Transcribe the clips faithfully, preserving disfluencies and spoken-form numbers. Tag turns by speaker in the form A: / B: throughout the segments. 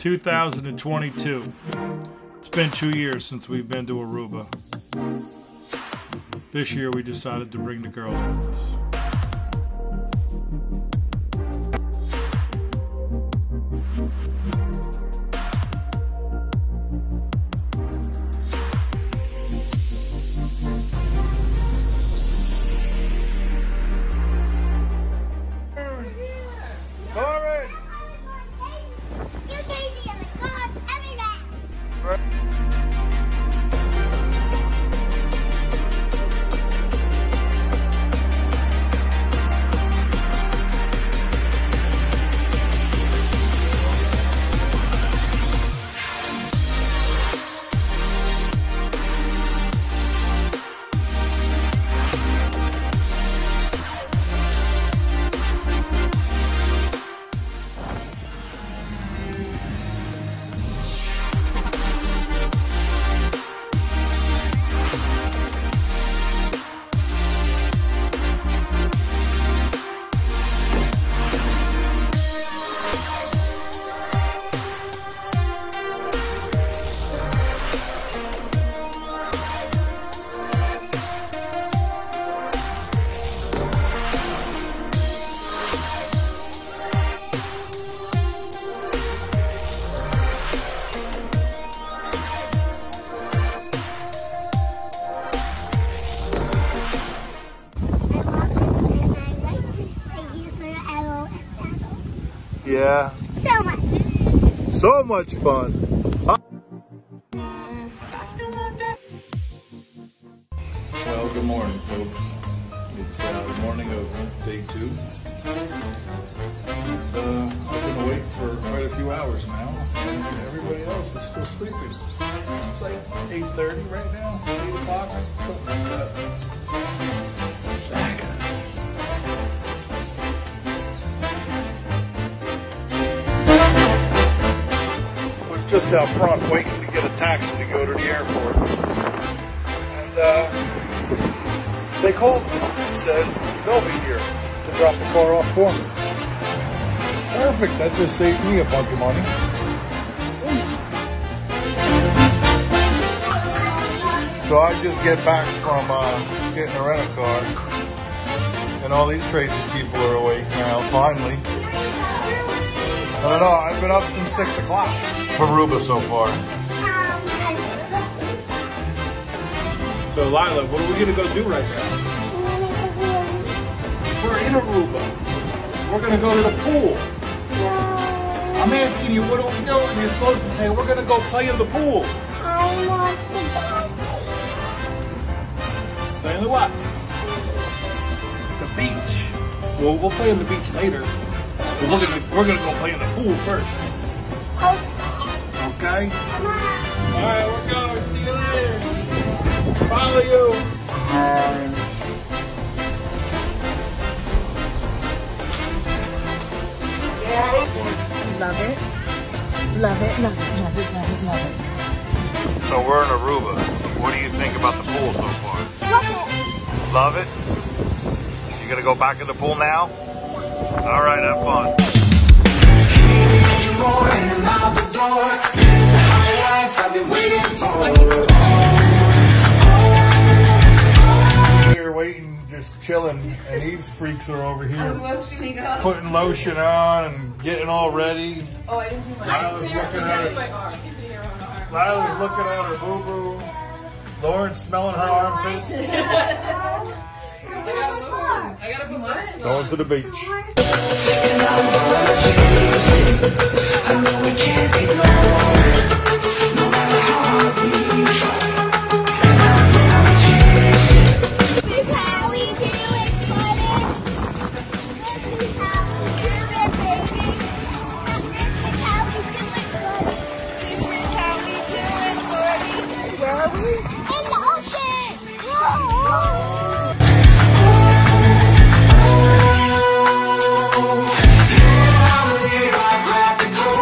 A: two thousand twenty-two. It's been two years since we've been to Aruba. This year we decided to bring the girls with us. Yeah.
B: So much.
A: So much fun. Huh? Well, good morning, folks. It's uh, the morning of day two. And, uh, I've been awake for quite a few hours now, and everybody else is still sleeping. It's like eight thirty right now, eight o'clock, something like that. Slackers. Just out front waiting to get a taxi to go to the airport. And uh, they called me and said they'll be here to drop the car off for me. Perfect, that just saved me a bunch of money. So I just get back from uh, getting a rental car, and all these crazy people are awake now, finally. I don't know, I've been up since six o'clock. Aruba so far. So Lila, what are we gonna go do right now? We're in Aruba. We're gonna go to the pool. I'm asking you, what are we doing? You're supposed to say, we're gonna go play in the pool.
B: I want to
A: Play in the what? The beach. Well, we'll play in the beach later. But we're gonna we're gonna go play in the pool first.
B: Okay.
A: Okay? Alright, we're going. See you later. Follow you.
C: Love it. Love it, love it, love it, love it, love it.
A: So we're in Aruba. What do you think about the pool so far?
B: Love it.
A: Love it? You gonna go back in the pool now? Alright, have fun. Here waiting, just chilling, and these freaks are over here
C: Lotioning up.
A: putting lotion on and getting all ready.
C: Oh, I didn't do my
A: Lila's looking at
C: my
A: her.
C: arm.
A: Lila's looking at her boo boo. Lauren's smelling her armpits.
C: I got lotion. I gotta put lotion on.
A: Going to the beach.
D: I know we can't ignore it, no matter how we try. And I'm gonna chase it.
B: This is how we do it, buddy. This is how we do it, baby. This is how we do it, buddy. This is how we do it, buddy. Where are we? In the ocean. Whoa.
D: I believe I grabbed the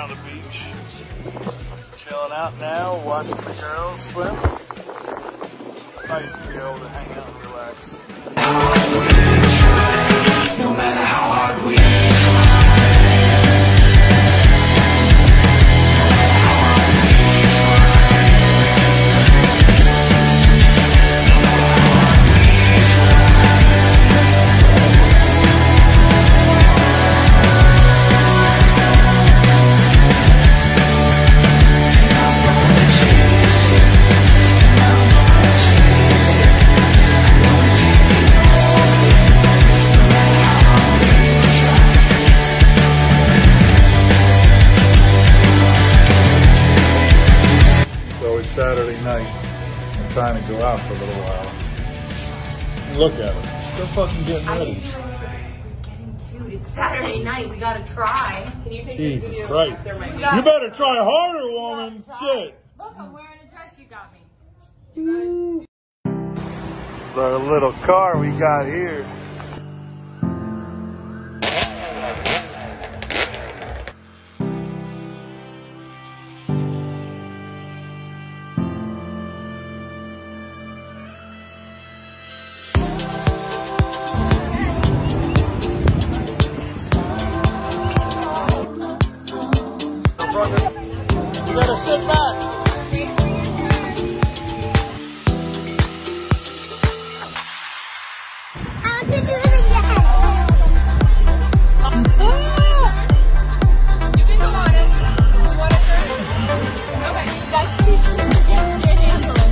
A: on the beach, chilling out now, watching the girls swim. It's nice to be able to hang out and relax.
D: No matter how hard we
A: Saturday night. I'm trying to go out for a little while. Look at her. Still fucking getting ready.
C: Getting cute. It's Saturday night. We gotta try. Can you take
A: Jesus
C: this video
A: Christ.
C: after my
A: You better try harder, woman. Shit.
C: Look, I'm wearing a dress you got me. You got it.
A: It's our little car we got here. You gotta sit back.
B: I want to do it again.
C: You can go on it. You want it first? Okay, that's too soon. You can't handle it.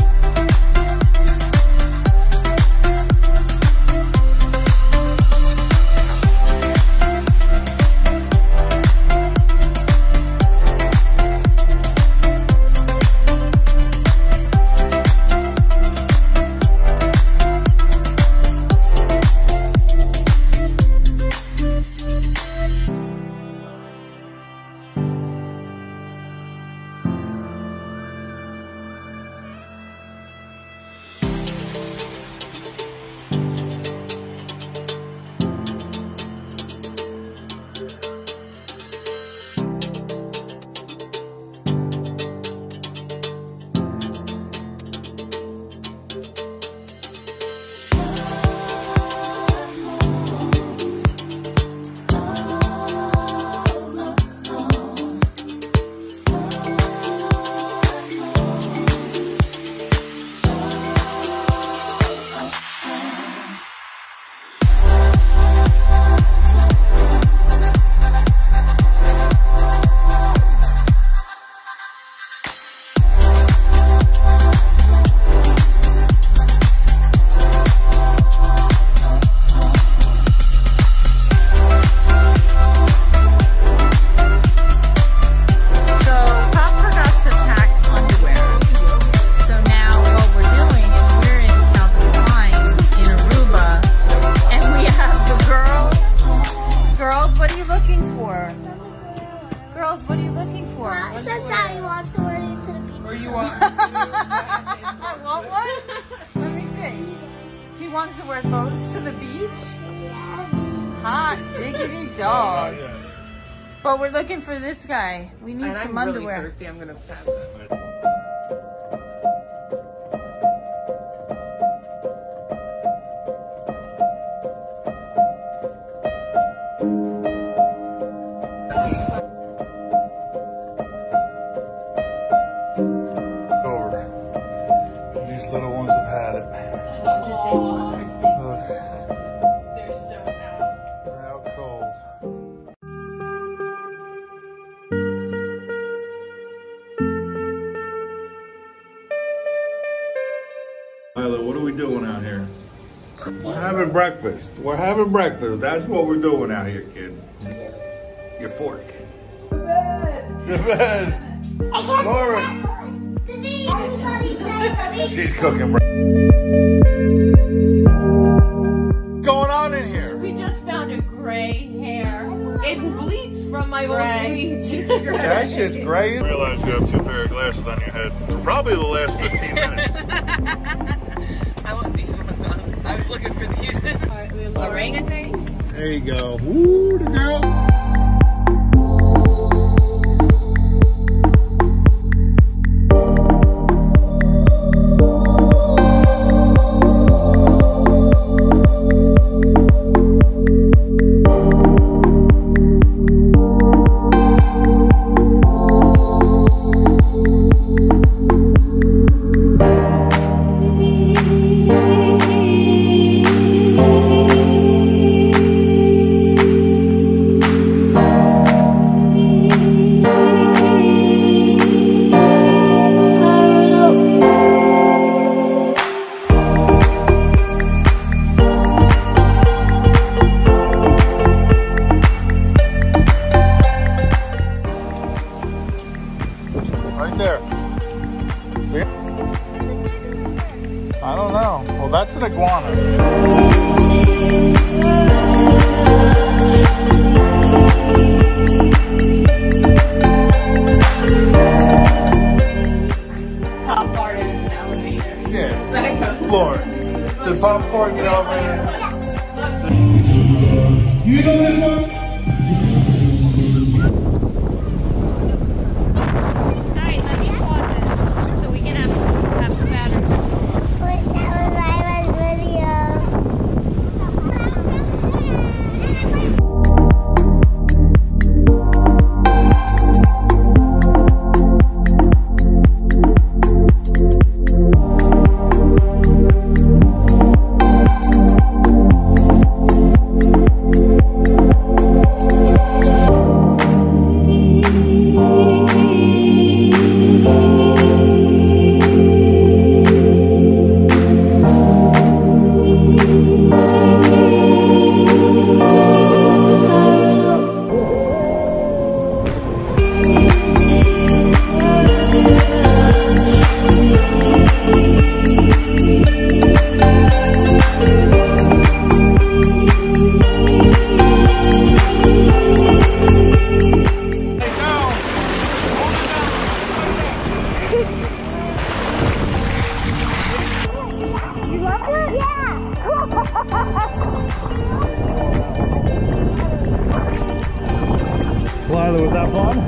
C: Girls, what are you looking for?
B: Mom says Daddy wants to wear these to the beach.
C: Or you want? I want one? Let me see. He wants to wear those to the beach?
B: Yes.
C: Hot diggity dog. But we're looking for this guy. We need
E: and
C: some
E: I'm
C: underwear.
E: Really thirsty. I'm gonna pass it.
A: What are we doing out here? We're having breakfast. We're having breakfast. That's what we're doing out here, kid. Your fork. To bed. To bed. Lauren. She's cooking breakfast. What's going on in here?
E: We just found a gray hair. It's bleached from my old bleach.
A: That shit's gray. I realize you have two pair of glasses on your head for probably the last fifteen minutes.
E: I want these ones on. I was looking for these. Orangutan?
A: There you go. Woo, the girl. Right there. See it? I don't know. Well, that's an iguana.
E: Pop fart in an elevator.
A: Yeah. Lord. Did pop fart in the elevator?
F: You know this one?
B: Alright, let me pause it so we can have, have the battery. Wait, that was Ryla's video. You love her? Yeah!
A: Lila, was that fun?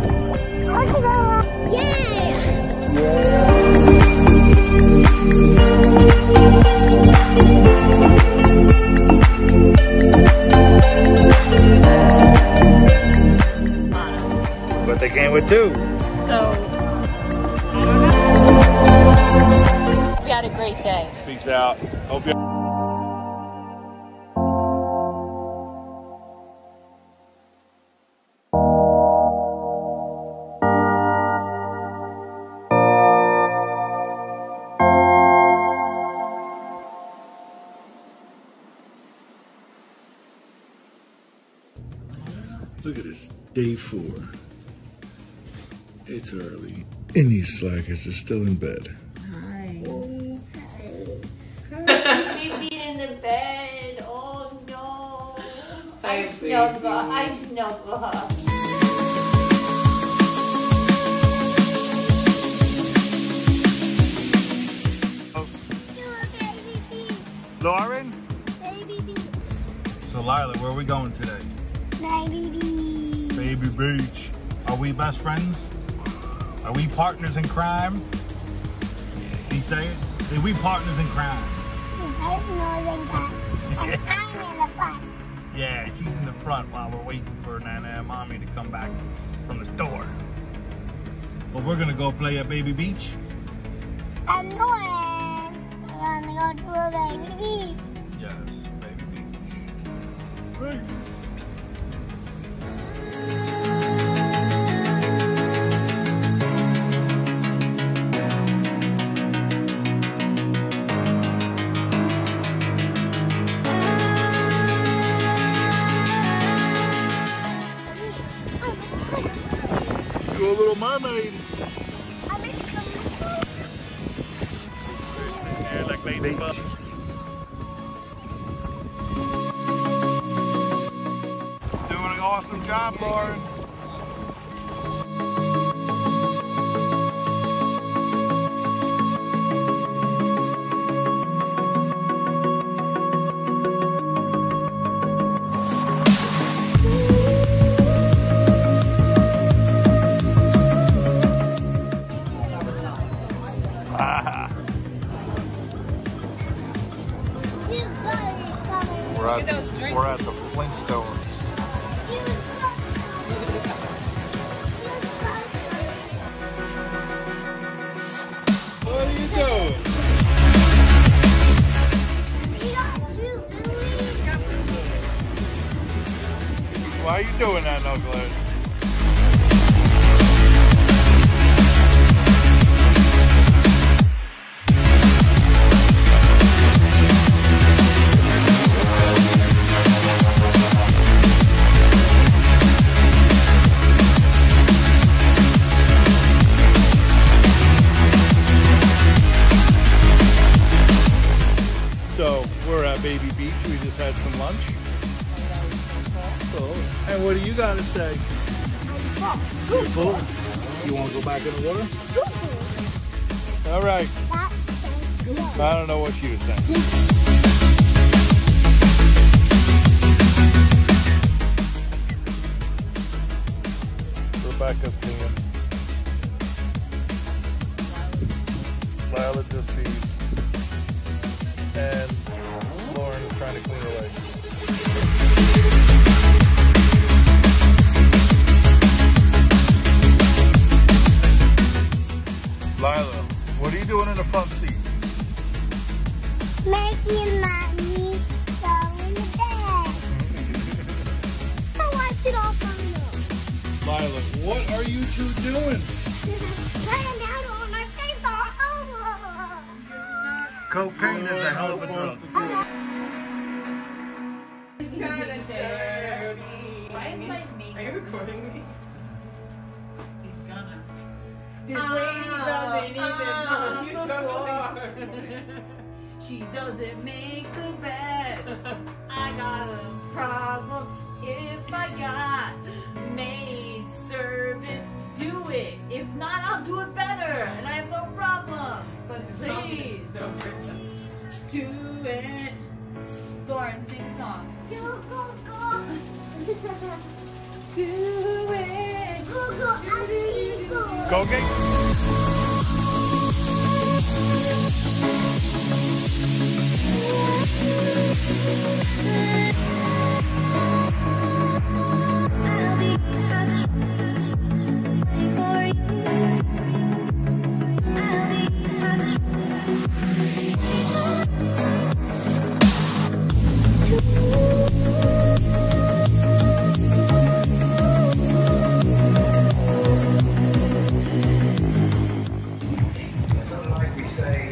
A: But they came with two.
E: So, we had a great day.
A: Peace out. Hope you.
F: Look at this, day four. It's early. And these slackers are still in bed.
C: Sleeping in the bed. Oh no. I snuggle. I snuggle her.
A: Lauren?
B: Baby beach.
A: So Lila, where are we going today?
B: Baby beach.
A: Baby Beach. Are we best friends? Are we partners in crime? Can you say it? Are we partners in crime?
B: I know than that. And I'm in the front.
A: Yeah, she's in the front while we're waiting for Nana and Mommy to come back from the store. But we're gonna go play at Baby Beach.
B: And Lauren, we're gonna go to a baby beach.
A: Yes, Baby Beach. Hey. You're a little mermaid.
B: I'm in the
A: Yeah, like baby bug. Doing an awesome job, Lauren. We're at, we're at the Flintstones. What are you doing? Why are you doing that, Knucklehead? just had some lunch. Oh, and what do you got to say? You're full. You want to go back in the water? All right. I don't know what she was saying. Rebecca's peeing. Lila just peed. And Lauren is trying to clean her legs. Lila, what are you doing in the front seat?
B: Making mommy go in the bed. I wiped it off on you.
A: Lila, what are you two doing?
B: Laying down on my face all over.
A: Cocaine is a hell of a drug.
E: He's kind of dirty. Why is my makeup? Are you recording me? He's gonna. This lady doesn't even know the floor. She doesn't make the bed. I got a problem if I got maid service to do it. If not, I'll do it better, and I have no problem. But please, do it. Lauren, sing a song.
B: Go, go, go.
E: Do it.
B: Go, go, go.
A: Colgate?
D: Something like we say,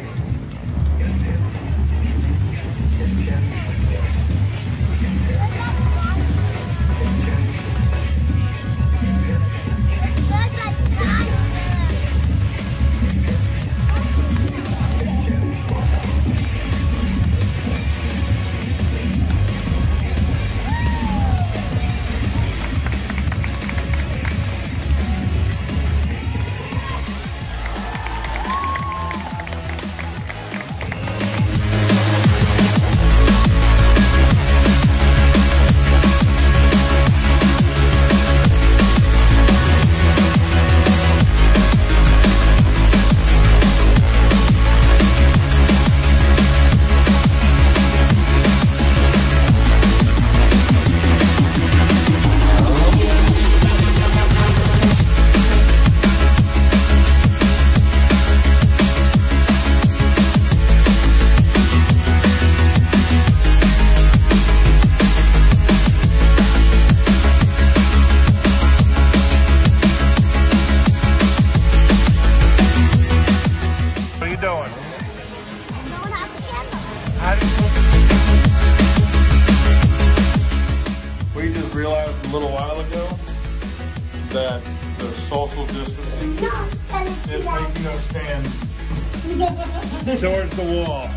D: We just realized a little while ago that the social distancing is making us stand towards the wall.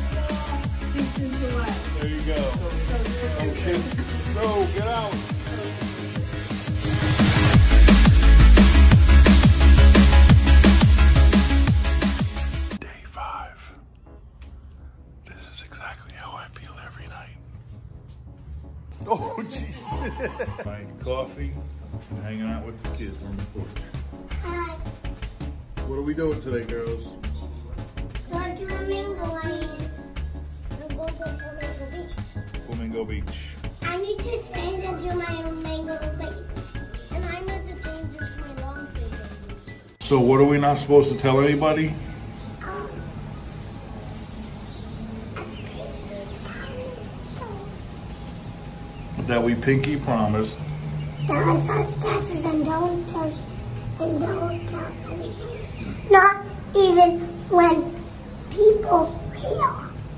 D: There you go. Okay. Go, get out.
F: Day five. This is exactly how I feel every night. Oh, jeez.
A: Buying coffee and hanging out with the kids on the porch.
B: Hi.
A: What are we doing today, girls?
B: Go to Flamingo Island. Go to Flamingo Beach.
A: Flamingo Beach.
B: I need to change into my Flamingo Beach. And I need to change into my long sleeves.
A: So what are we not supposed to tell anybody?
B: Um,
A: That we pinky promised.
B: Don't touch gases and don't touch and don't tell anybody. Not even when people hear.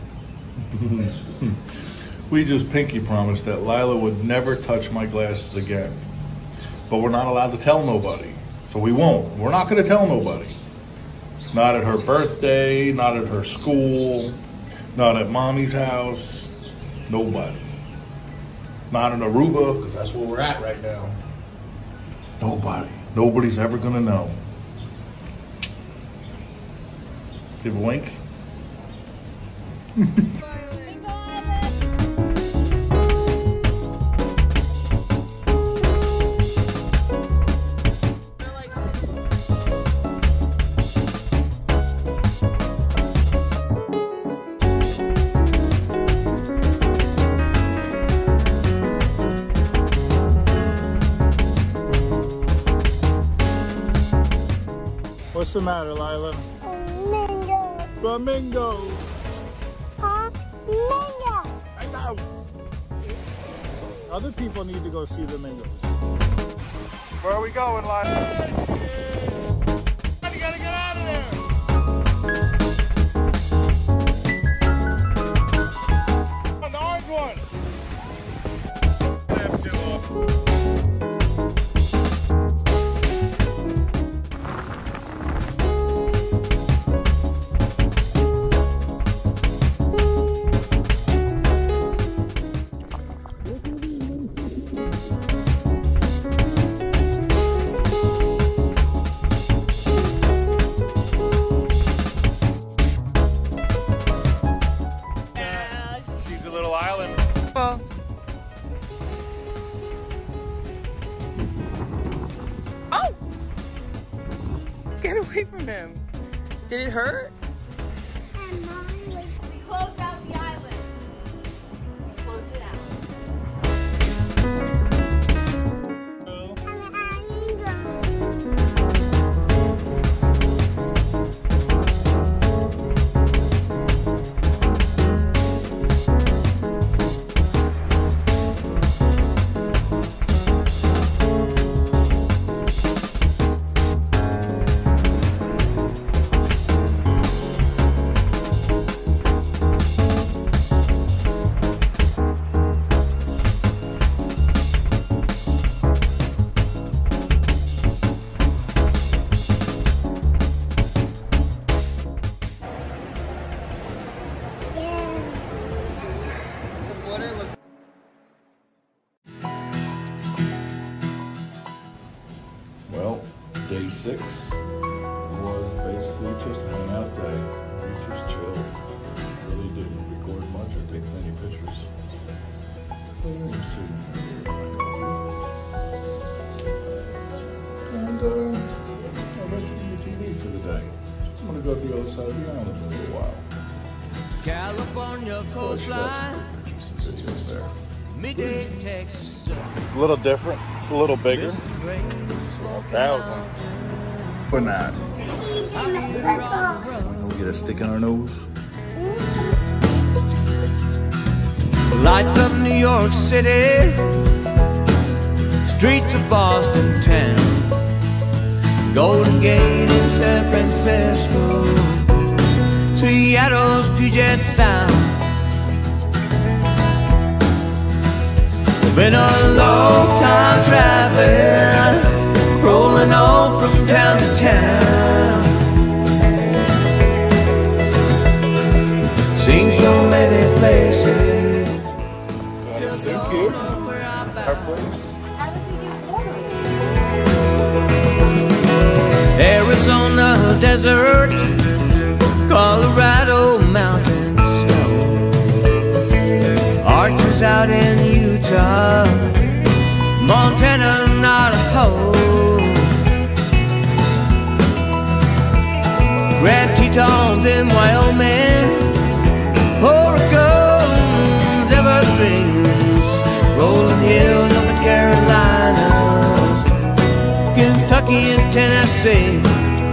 A: We just pinky promised that Lila would never touch my glasses again. But we're not allowed to tell nobody. So we won't. We're not going to tell nobody. Not at her birthday, not at her school, not at mommy's house.
F: Nobody. Not in Aruba, because that's where we're at right now. Nobody. Nobody's ever gonna know. Give a wink.
A: What's the matter, Lila?
B: Flamingo.
A: Flamingo.
B: Flamingo.
A: I know. Other people need to go see the flamingos. Where are we going, Lila? You gotta get out of there. On the orange one.
E: Oh! Get away from him. Did it hurt?
C: We closed out the island. We closed it out.
F: Well, day six was basically just a hangout day. We just chilled. Really didn't record much or take many pictures. Let's see. And uh, I went to the T V for the day. I'm gonna go to the other side of the island for a little while.
G: California coastline,
F: Some videos there.
G: midday Texas.
A: It's a little different. It's a little bigger. It's a thousand. But not. We get a stick in our nose.
G: Lights of New York City, streets of Boston town, Golden Gate in San Francisco, Seattle's Puget Sound. Been a long time traveling, rolling on from town to town. Seen so many places.
A: Thank you. Our place.
G: Arizona desert, Colorado mountain snow, Arches out in Utah, Montana, Navajo, Grand Tetons in Wyoming, Oregon's evergreens, rolling hills up in Carolina, Kentucky and Tennessee.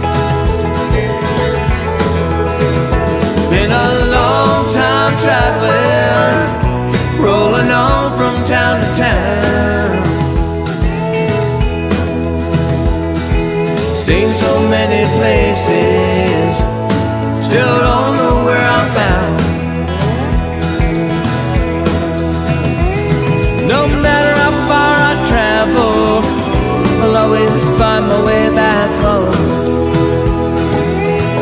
G: Been a long time traveling, rolling on from town to town. Seen so many places, still don't know where I'm bound. No matter how far I travel, I'll always find my way back home.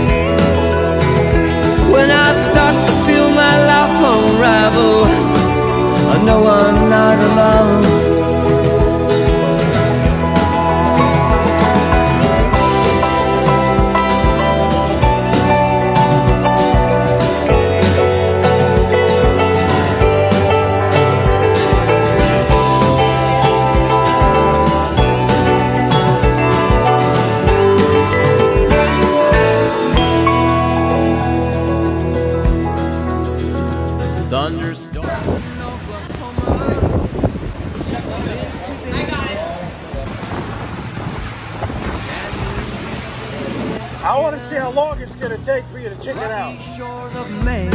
G: When I start to feel my life unravel,
A: I want to see how long it's going to take for you to check it out.
G: Shores of Maine.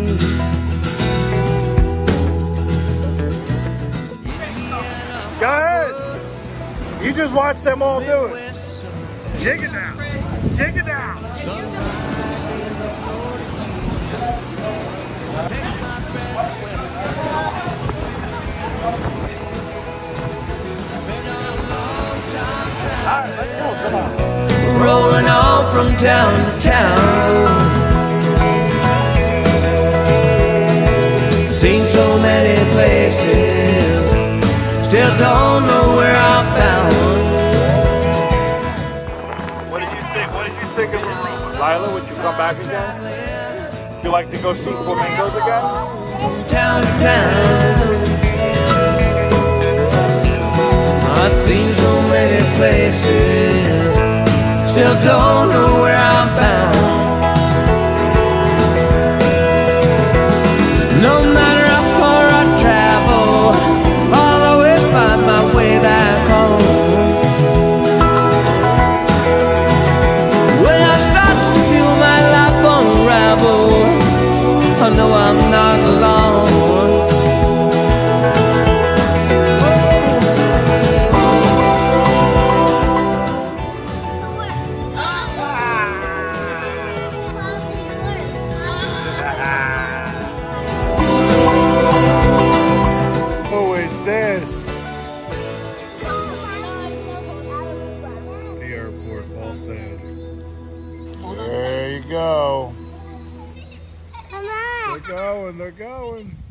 A: Go ahead. You just watch them all do it. Jig it down. Jig it down. All right, let's go. Come on.
G: Rolling on from town to town. Seen so many places, still don't know where I'm bound.
A: What did you think? What did you think of Aruba? Lila, would you come back again? You like to go see flamingos again?
G: From town to town, I've seen so many places, still don't know where I'm bound. No matter how far I travel, I'll always find my way back home. When I start to feel my life unravel, I know I'm not alone.
A: Oh, it's this. The airport, Paul said. There you go.
B: Come on.
A: They're going, they're going.